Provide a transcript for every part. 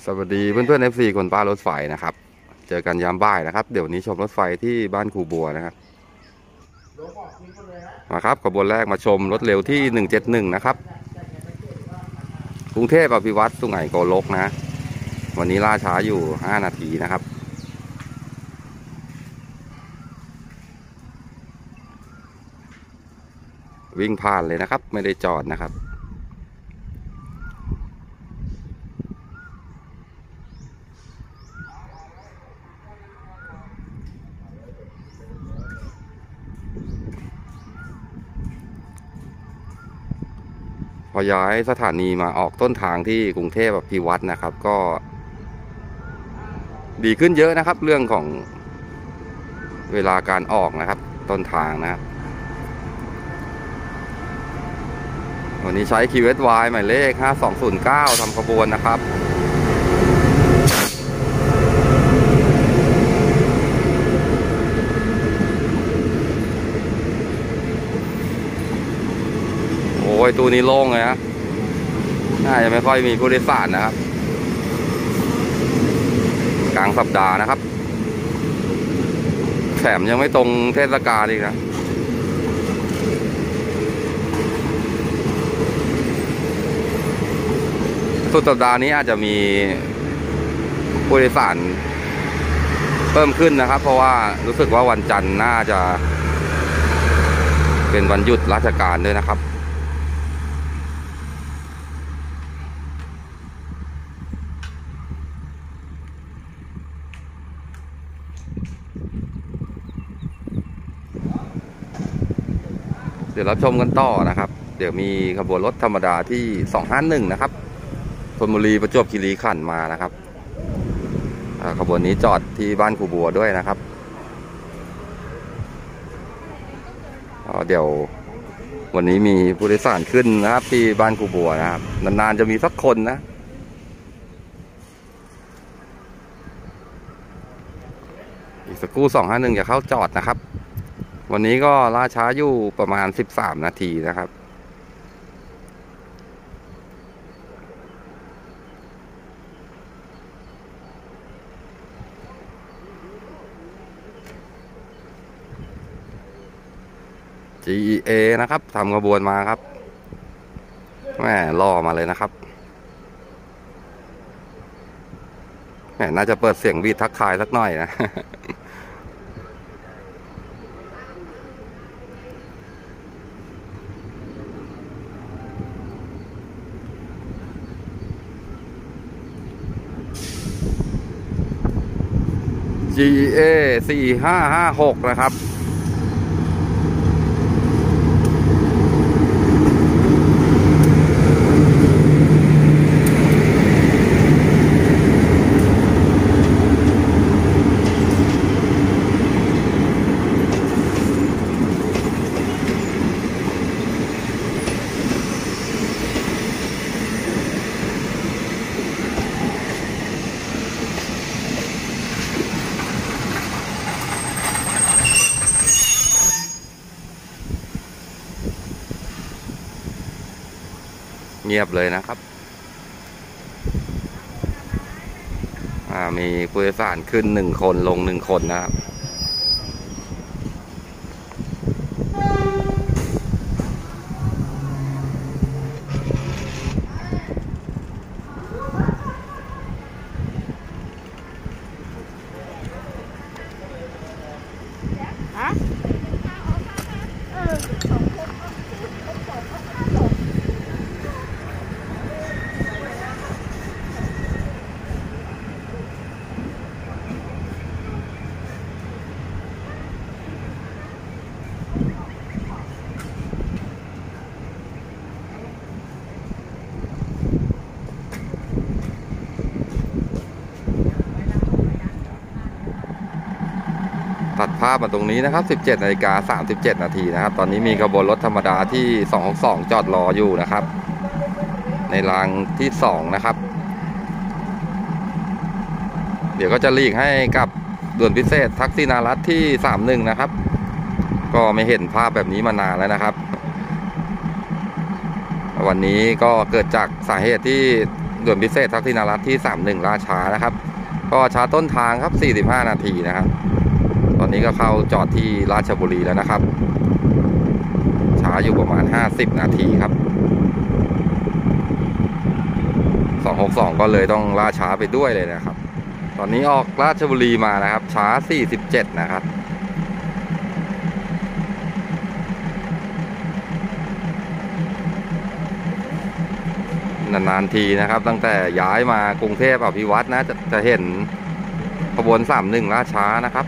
สวัสดีเพื่อนๆ FC คนป้ารถไฟนะครับเจอกันยามบ่ายนะครับเดี๋ยวนี้ชมรถไฟที่บ้านครูบัวนะครับมาครับขบวนแรกมาชมรถเร็วที่171นะครับกรุงเทพอภิวัตรสุไหงโกลกนะวันนี้ล่าช้าอยู่5 นาทีนะครับวิ่งผ่านเลยนะครับไม่ได้จอดนะครับพอย้ายสถานีมาออกต้นทางที่กรุงเทพอภิวัตรนะครับก็ดีขึ้นเยอะนะครับเรื่องของเวลาการออกนะครับต้นทางนะครับวันนี้ใช้ QSY หมายเลข5209ทำขบวนนะครับโอ้ยตู้นี้โล่งเลยนะน่าจะไม่ค่อยมีผู้โดยสารนะครับกลางสัปดาห์นะครับแถมยังไม่ตรงเทศกาลอีกนะสุดสัปดาห์นี้อาจจะมีผู้โดยสารเพิ่มขึ้นนะครับเพราะว่ารู้สึกว่าวันจันทร์น่าจะเป็นวันหยุดราชการด้วยนะครับเดี๋ยวรับชมกันต่อนะครับเดี๋ยวมีขบวนรถธรรมดาที่251นะครับธนบุรีประจวบคีรีขันธ์มานะครับขบวนนี้จอดที่บ้านครูบัวด้วยนะครับเดี๋ยววันนี้มีผู้โดยสารขึ้นนะครับที่บ้านครูบัวนะครับนานๆจะมีสักคนนะอีกสักครู่251จะเข้าจอดนะครับวันนี้ก็ล่าช้าอยู่ประมาณ13 นาทีนะครับGEA นะครับทำขบวนมาครับแม่ล่อมาเลยนะครับแม่น่าจะเปิดเสียงวีดทักทายสักหน่อยนะGEA 4556นะครับเงียบเลยนะครับมีผู้โดยสารขึ้น1 คนลง1 คนนะครับตัดภาพมาตรงนี้นะครับ17:37 นาทีนะครับตอนนี้มีขบวนรถธรรมดาที่262จอดรออยู่นะครับในรางที่2นะครับเดี๋ยวก็จะหลีกให้กับด่วนพิเศษทักษิณารัตน์ที่31นะครับก็ไม่เห็นภาพแบบนี้มานานแล้วนะครับวันนี้ก็เกิดจากสาเหตุที่ด่วนพิเศษทักษิณรัตน์ที่31ราชานะครับก็ช้าต้นทางครับ45นาทีนะครับตอนนี้ก็เข้าจอดที่ราชบุรีแล้วนะครับช้าอยู่ประมาณ50นาทีครับ262ก็เลยต้องล่าช้าไปด้วยเลยนะครับตอนนี้ออกราชบุรีมานะครับช้า47นะครับนานๆทีนะครับตั้งแต่ย้ายมากรุงเทพอภิวัตรนะจะเห็นขบวน31ล่าช้านะครับ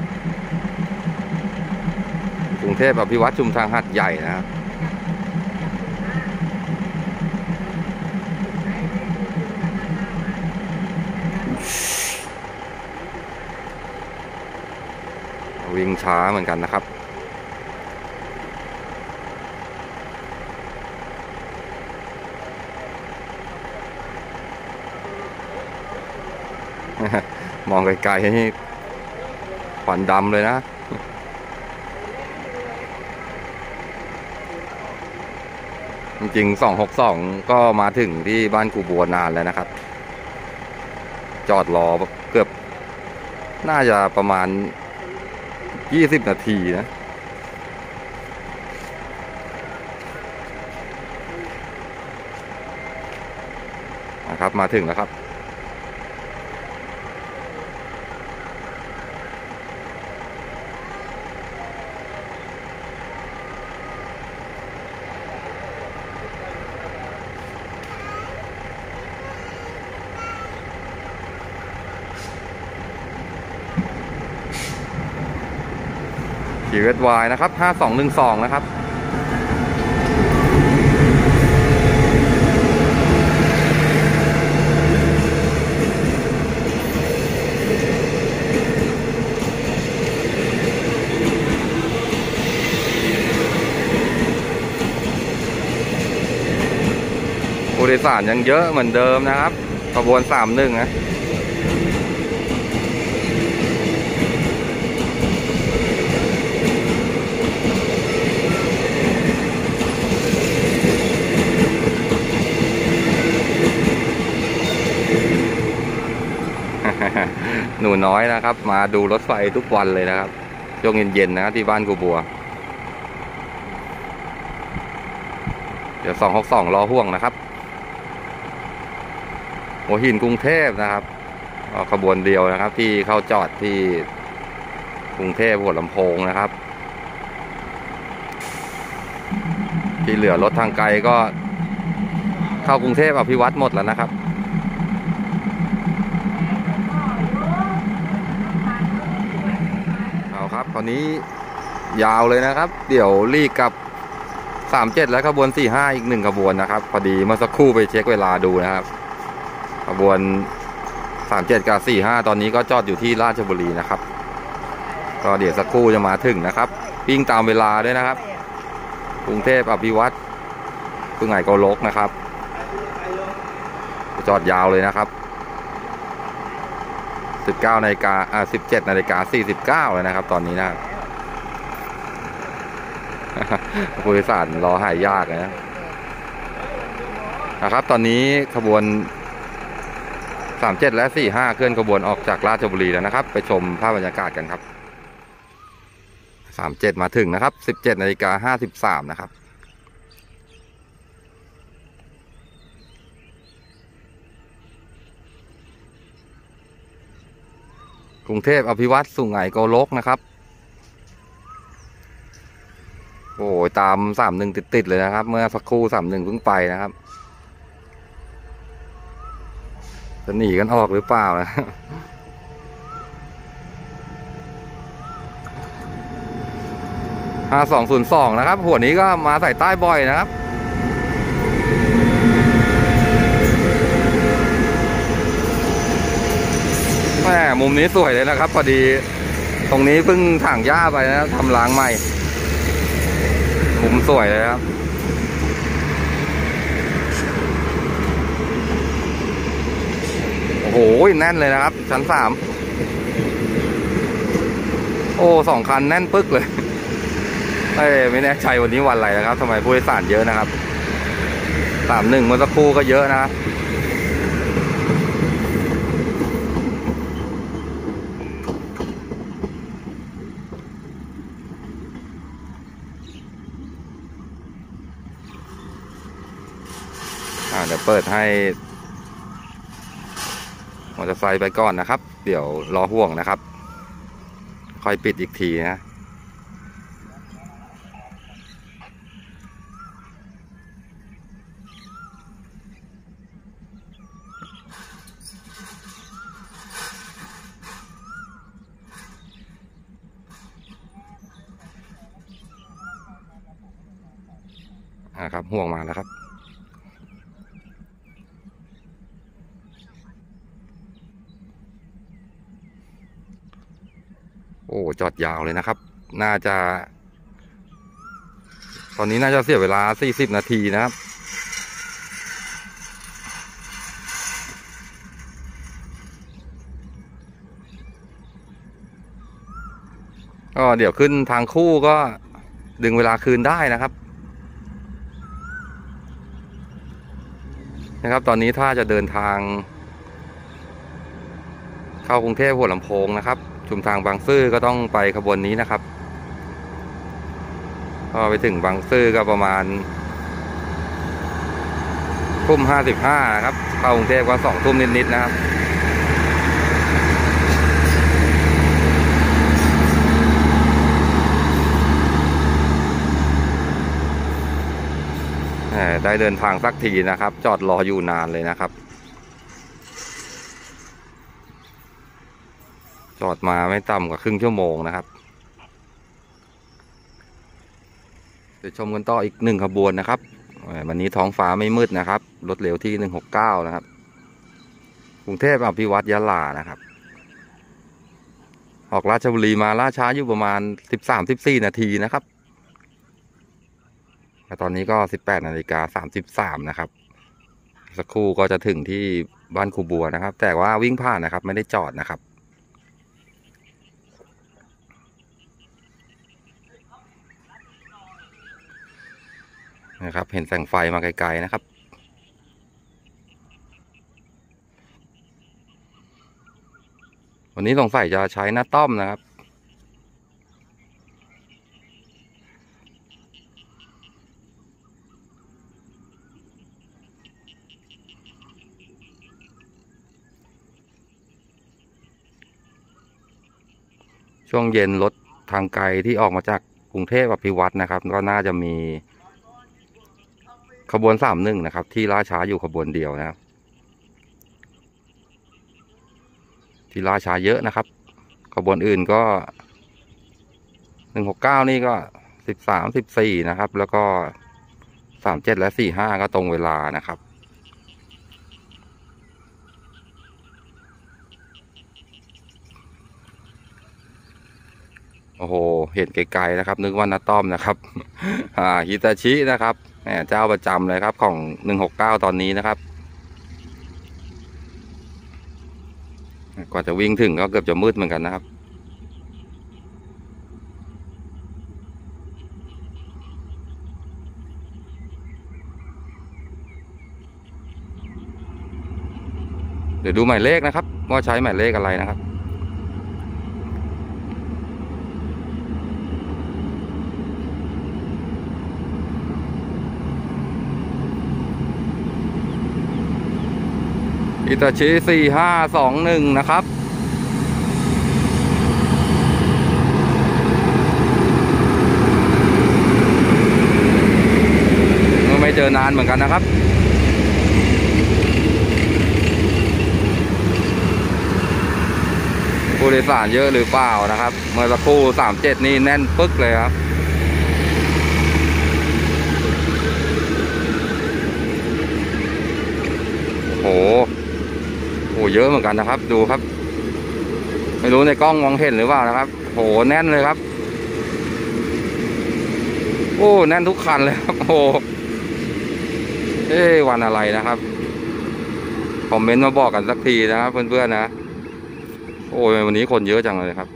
กรุงเทพอภิวัตรชุมทางหัดใหญ่นะครับวิ่งช้าเหมือนกันนะครับมองไกลๆนี่ควันดำเลยนะจริงๆ262ก็มาถึงที่บ้านกูบัวนานแล้วนะครับจอดรอเกือบน่าจะประมาณ20นาทีนะครับมาถึงแล้วครับQSY นะครับ5212นะครับผู้โดยสารยังเยอะเหมือนเดิมนะครับขบวน31นะหนูน้อยนะครับมาดูรถไฟทุกวันเลยนะครับช่วงเย็นๆนะครับที่บ้านกูบัวเดี๋ยว262รอห่วงนะครับหัวหินกรุงเทพนะครับขบวนเดียวนะครับที่เข้าจอดที่กรุงเทพหัวลำโพงนะครับที่เหลือรถทางไกลก็เข้ากรุงเทพอภิวัตรหมดแล้วนะครับครับคราวนี้ยาวเลยนะครับเดี๋ยวรีกกับ37และขบวน45อีก1ขบวนนะครับพอดีเมื่อสักครู่ไปเช็คเวลาดูนะครับขบวน37กับ45ตอนนี้ก็จอดอยู่ที่ราชบุรีนะครับก็เดี๋ยวสักครู่จะมาถึงนะครับวิ่งตามเวลาด้วยนะครับกรุงเทพอภิวัตรพึ่งไหนก็ลกนะครับจอดยาวเลยนะครับ17 นาฬิกา47:49เลยนะครับตอนนี้ผู้โดยสารรอหายยากนะครับตอนนี้ขบวน37และ45เคลื่อนขบวนออกจากราชบุรีแล้วนะครับไปชมภาพบรรยากาศกันครับ37มาถึงนะครับ17:53นะครับกรุงเทพอภิวัตรสุไหงโกลกนะครับโอ้ยตาม31ติดเลยนะครับเมื่อสักครู่31เพิ่งไปนะครับจะหนีกันออกหรือเปล่านะ5202นะครับหัวนี้ก็มาใส่ใต้บ่อยนะครับแม่มุมนี้สวยเลยนะครับพอดีตรงนี้เพิ่งถางหญ้าไปนะทำรางใหม่มุมสวยเลยครับโอ้โหแน่นเลยนะครับชั้น3โอ้2คันแน่นปึ๊กเลยไม่แน่ใจวันนี้วันอะไรนะครับทำไมผู้โดยสารเยอะนะครับ31เมื่อสักครู่ก็เยอะนะเดี๋ยวเปิดให้มอเตอร์ไซค์ไปก่อนนะครับเดี๋ยวรอห่วงนะครับค่อยปิดอีกทีนะครับห่วงมาแล้วครับโอ้จอดยาวเลยนะครับน่าจะตอนนี้น่าจะเสียเวลา40 นาทีนะครับก็เดี๋ยวขึ้นทางคู่ก็ดึงเวลาคืนได้นะครับตอนนี้ถ้าจะเดินทางเข้ากรุงเทพหัวลำโพงนะครับชุมทางบางซื่อก็ต้องไปขบวนนี้นะครับก็ไปถึงบางซื่อก็ประมาณ19:55ครับเข้ากรุงเทพก็20:00นิดๆนะครับได้เดินทางสักทีนะครับจอดรออยู่นานเลยนะครับจอดมาไม่ต่ำกว่าครึ่งชั่วโมงนะครับเดี๋ยวชมกันต่ออีก1 ขบวนนะครับวันนี้ท้องฟ้าไม่มืดนะครับรถเร็วที่169นะครับกรุงเทพอภิวัตยะลานะครับออกราชบุรีมาล่าช้าอยู่ประมาณ13-14 นาทีนะครับตอนนี้ก็18:33นะครับสักครู่ก็จะถึงที่บ้านครูบัวนะครับแต่ว่าวิ่งผ่านนะครับไม่ได้จอดนะครับเห็นแสงไฟมาไกลๆนะครับวันนี้สงสัยจะใช้หน้าต้อมนะครับช่วงเย็นรถทางไกลที่ออกมาจากกรุงเทพอภิวัตนะครับก็น่าจะมีขบวน31นะครับที่ล่าช้าอยู่ขบวนเดียวนะครับที่ล่าช้าเยอะนะครับขบวนอื่นก็169นี่ก็13-14นะครับแล้วก็37และ45ก็ตรงเวลานะครับโอ้โหเห็นไกลๆนะครับนึกว่านาต้อมนะครับฮิตาชินะครับเจ้าประจำเลยครับของ169ตอนนี้นะครับกว่าจะวิ่งถึงก็เกือบจะมืดเหมือนกันนะครับเดี๋ยวดูหมายเลขนะครับว่าใช้หมายเลขอะไรนะครับอิตาชิ4521นะครับไม่เจอนานเหมือนกันนะครับผู้โดยสารเยอะหรือเปล่านะครับเมื่อสักครู่37นี่แน่นปึ๊กเลยครับโอ้โหเยอะเหมือนกันนะครับดูครับไม่รู้ในกล้องมองเห็นหรือเปล่านะครับโหแน่นเลยครับโอ้แน่นทุกคันเลยครับโอ้วันอะไรนะครับคอมเมนต์มาบอกกันสักทีนะครับเพื่อนๆนะโอ้วันนี้คนเยอะจังเลยครับ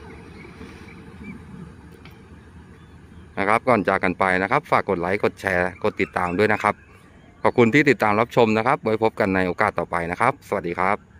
ก่อนจากกันไปนะครับฝากกดไลค์กดแชร์กดติดตามด้วยนะครับขอบคุณที่ติดตามรับชมนะครับไว้พบกันในโอกาสต่อไปนะครับสวัสดีครับ